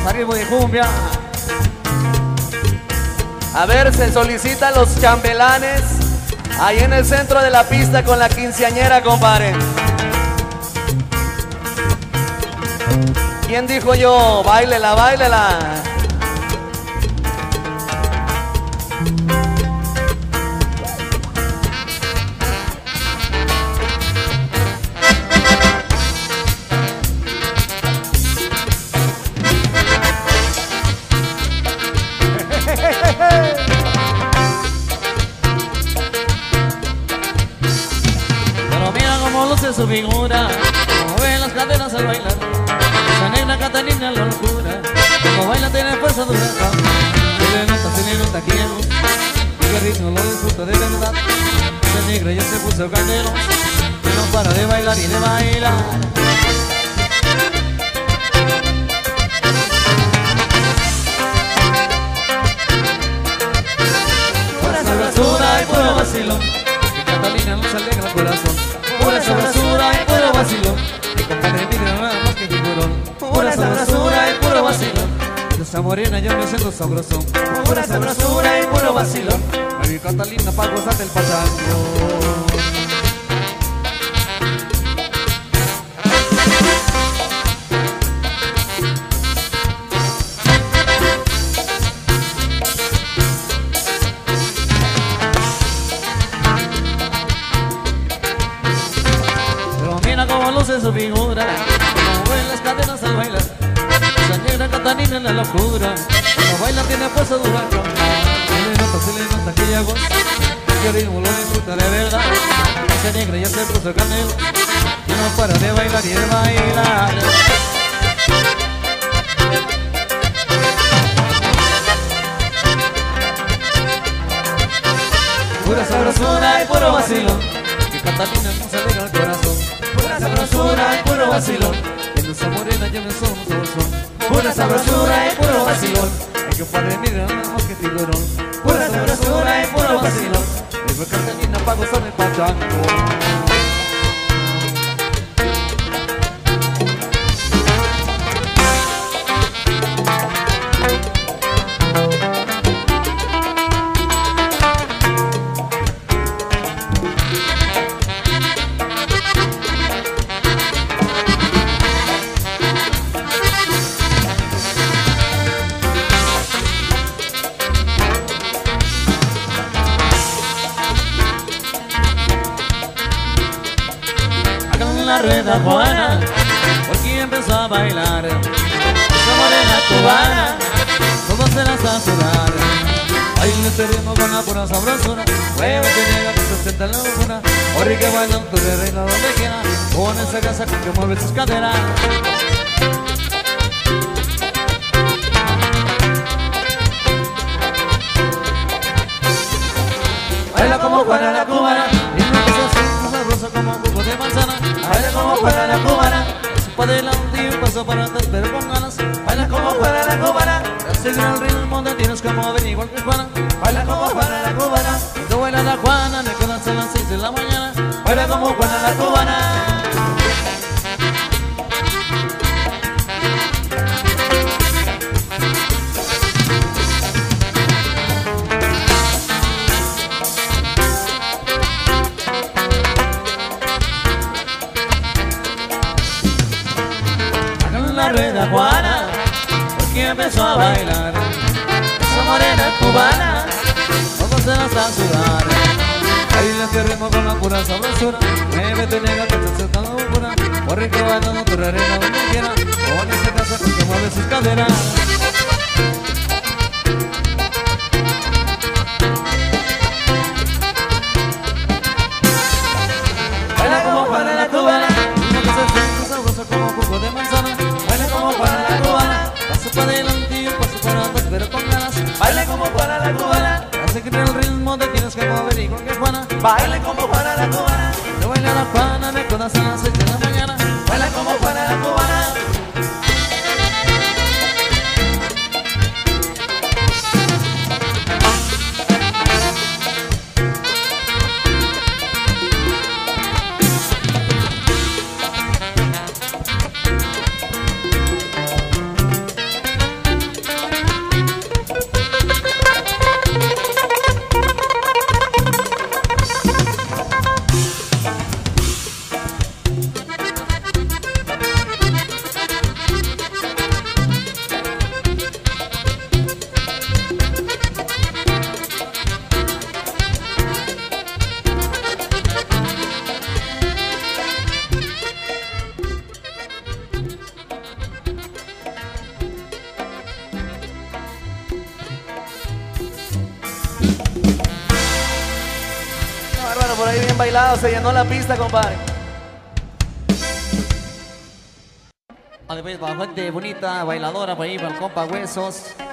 Vamos a ritmo de cumbia. A ver, se solicitan los chambelanes ahí en el centro de la pista con la quinceañera, compadre. ¿Quién dijo yo? Báilela, báilela. Pero mira cómo luce su figura, como ven las caderas al bailar. Esa negra Catalina la locura, como baila tiene fuerza dura. Se le nota quiero, y que ritmo lo disfruta de verdad. Esa negra ya se puso candelo, que no para de bailar y de bailar. Pura sabrosura y puro vacilón, que Catalina nos alegra el corazón. Pura sabrosura y puro vacilón, mi compadre mira nada más que figurón. Pura sabrosura y puro vacilón, esa morena yo me siento sabroso. Pura sabrosura y puro vacilón, mi Catalina pa' gozarte el pachango. Como luce su figura, como ven las cadenas al bailar. Esa negra Catalina en la locura, como baila tiene fuerza dura. Se le nota que ella goza, que ritmo lo disfruta de verdad. Esa negra ya se puso canelo, y no para de bailar y de bailar. Pura sabrosura y puro vacilón, que Catalina nos alegra el corazón. Pura sabrosura y puro vacilón, en esa morena ya me somos son. Pura sabrosura y puro vacilón, hay que padre mira nada más que figurón. Pura sabrosura y puro vacilón, mi Catalina pa' gozar el pachango. La rueda Juana, porque empezó a bailar. Esa morena cubana, todos se las a sudar. Baila este ritmo con la pura sabrosura, mueve que llega que se sienta en la locura. Corre que baila tú de reina donde quiera, con esa casa con que mueve sus caderas. Baila como Juana la cubana, y no es sabrosa como un jugo de manzana. Baila como Juana la cubana, paso para adelante y un paso para atrás, pero con ganas. Baila como Juana la cubana, seguir el ritmo te tienes que mover igual que Juana. Baila como Juana la cubana, cuando baila la Juana, me quedas a las 6 de la mañana. Baila como Juana la cubana. La rueda Juana, porque empezó a bailar. Esa morena cubana, todos se las a sudar. Baila este ritmo con la pura sabrosura, muévete nega que te acepta la locura. Corre que bailando tu arena donde quiera, con esa casa con que mueve sus caderas. Baila como Juana la cubana, una cosa es sabrosa como jugo de manzana. Baila como Juana la cubana, paso para adelante y un paso para atrás, pero con ganas. Baila como Juana la cubana, hace que en el ritmo te tienes que mover igual que Juana. Baila como Juana la cubana, yo baila la Juana, me codas a las 6 de la mañana. Baila como Juana la cubana. bárbaro, por ahí bien bailado, se llenó la pista, compadre. Después para gente bonita, bailadora, por ahí para el compa Huesos.